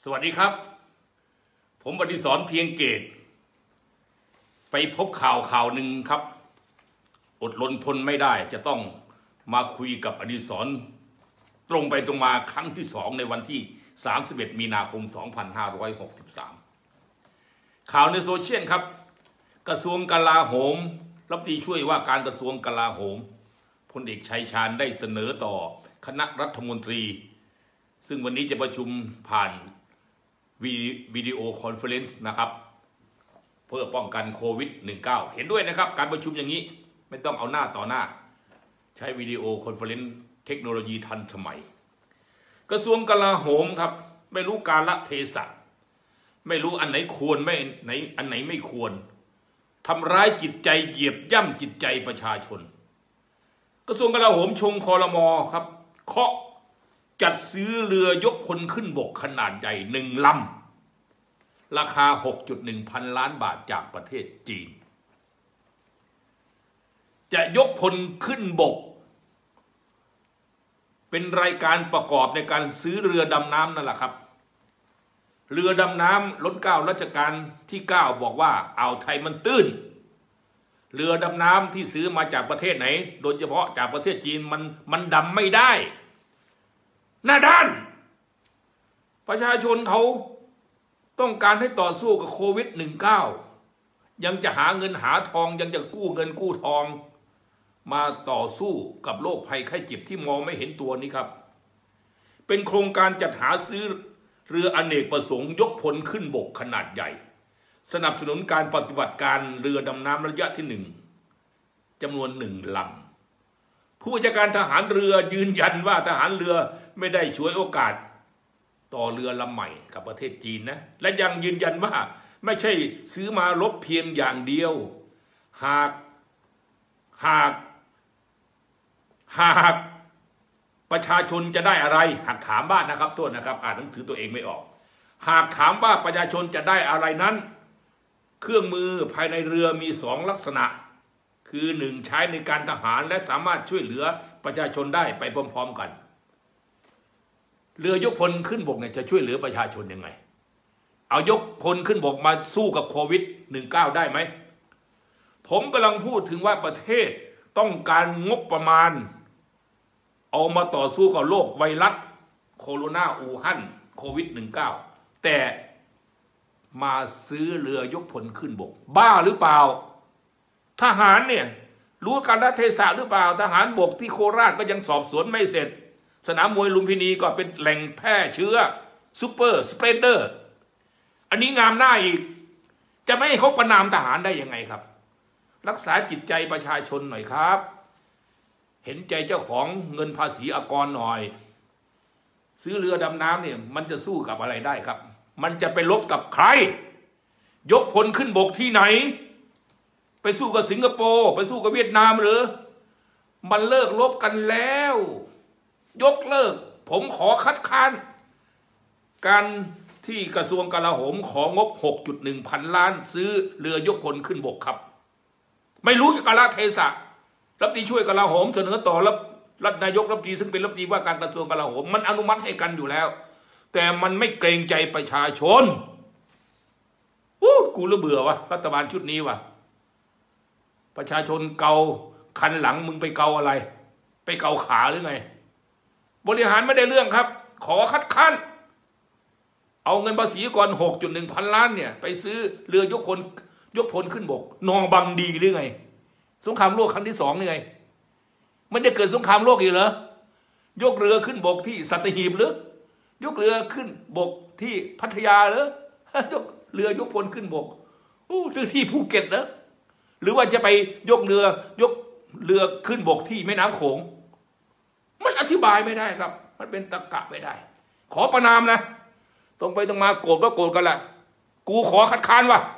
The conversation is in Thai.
สวัสดีครับผมอดิศรเพียงเกตไปพบข่าวหนึ่งครับอดรนทนไม่ได้จะต้องมาคุยกับอดิศรตรงไปตรงมาครั้งที่2ในวันที่31มีนาคม2563ข่าวในโซเชียลครับกระทรวงกลาโหมรัฐมนตรีช่วยว่าการกระทรวงกลาโหมพลเอกชัยชาญได้เสนอต่อคณะรัฐมนตรีซึ่งวันนี้จะประชุมผ่านวิดีโอคอนเฟอเรนซ์นะครับเพื่อป้องกันโควิด -19 เห็นด้วยนะครับการประชุมอย่างนี้ไม่ต้องเอาหน้าต่อหน้าใช้วิดีโอคอนเฟอเรนซ์เทคโนโลยีทันสมัยกระทรวงกลาโหมครับไม่รู้กาลเทศะไม่รู้อันไหนควรไม่ไหนอันไหนไม่ควรทำร้ายจิตใจเหยียบย่ำจิตใจประชาชนกระทรวงกลาโหมชงครม.ครับเคาะจัดซื้อเรือยกพลขึ้นบกขนาดใหญ่1 ลำราคา 6.1 พันล้านบาทจากประเทศจีนจะยกพลขึ้นบกเป็นรายการประกอบในการซื้อเรือดำน้ำนั่นแหละครับเรือดำน้ำรัชกาลรัชกาลที่9บอกว่าอ่าวไทยมันตื้นเรือดำน้ำที่ซื้อมาจากประเทศไหนโดยเฉพาะจากประเทศจีนมันดำไม่ได้หน้าด้านประชาชนเขาต้องการให้ต่อสู้กับโควิด -19 ยังจะหาเงินหาทองยังจะกู้เงินกู้ทองมาต่อสู้กับโรคภัยไข้เจ็บที่มองไม่เห็นตัวนี้ครับเป็นโครงการจัดหาซื้อเรืออเนกประสงค์ยกพลขึ้นบกขนาดใหญ่สนับสนุนการปฏิบัติการเรือดำน้ำระยะที่1จำนวน1 ลำผู้บัญชาการทหารเรือยืนยันว่าทหารเรือไม่ได้ฉวยโอกาสต่อเรือลำใหม่กับประเทศจีนนะและยังยืนยันว่าไม่ใช่ซื้อมารบเพียงอย่างเดียวหากประชาชนจะได้อะไรหากถามบ้านนะครับโทษนะครับอ่านหนังสือตัวเองไม่ออกหากถามว่าประชาชนจะได้อะไรนั้นเครื่องมือภายในเรือมี2 ลักษณะคือ1ใช้ในการทหารและสามารถช่วยเหลือประชาชนได้ไปพร้อมๆกันเรือยกพลขึ้นบกเนี่ยจะช่วยเหลือประชาชนยังไงเอายกพลขึ้นบกมาสู้กับโควิด -19 ได้ไหมผมกำลังพูดถึงว่าประเทศต้องการงบประมาณเอามาต่อสู้กับโรคไวรัสโคโรนาอู่ฮั่นโควิด -19 แต่มาซื้อเรือยกพลขึ้นบกบ้าหรือเปล่าทหารเนี่ยรู้การรัฐเทศะหรือเปล่าทหารบกที่โคราชก็ยังสอบสวนไม่เสร็จสนามมวยลุมพินีก็เป็นแหล่งแพร่เชื้อซูเปอร์สเปรดเดอร์อันนี้งามหน้าอีกจะไม่ให้เขาประนามทหารได้ยังไงครับรักษาจิตใจประชาชนหน่อยครับเห็นใจเจ้าของเงินภาษีอากรหน่อยซื้อเรือดำน้ำเนี่ยมันจะสู้กับอะไรได้ครับมันจะไปรบกับใครยกพลขึ้นบกที่ไหนไปสู้กับสิงคโปร์ไปสู้กับเวียดนามหรือมันเลิกรบกันแล้วยกเลิกผมขอคัดค้านการที่กระทรวงกลาโหมของบ 6.1 พันล้านซื้อเรือยกพลขึ้นบกครับไม่รู้กาลเทศะรัฐมนตรีช่วยกลาโหมเสนอต่อรัฐนายกรัฐมนตรีซึ่งเป็นรัฐมนตรีว่าการกระทรวงกลาโหมมันอนุมัติให้กันอยู่แล้วแต่มันไม่เกรงใจประชาชนกูละเบื่อวะรัฐบาลชุดนี้วะประชาชนเกาคันหลังมึงไปเกาอะไรไปเกาขาหรือไงบริหารไม่ได้เรื่องครับขอคัดค้านเอาเงินภาษีก่อน 6.1 พันล้านเนี่ยไปซื้อเรือยกพลขึ้นบกนองบังดีหรือไงสงครามโลกครั้งที่2นี่ไงมันจะเกิดสงครามโลกอีกเหรอยกเรือขึ้นบกที่สัตหีบหรือยกเรือขึ้นบกที่พัทยาหรือยกเรือยกพลขึ้นบกหรือที่ภูเก็ตเหรอหรือว่าจะไปยกเรือขึ้นบกที่แม่น้ำโขงมันอธิบายไม่ได้ครับมันเป็นตรรกะไม่ได้ขอประนามนะตรงไปตรงมาโกรธก็โกรธกันแหละกูขอคัดค้านว่ะ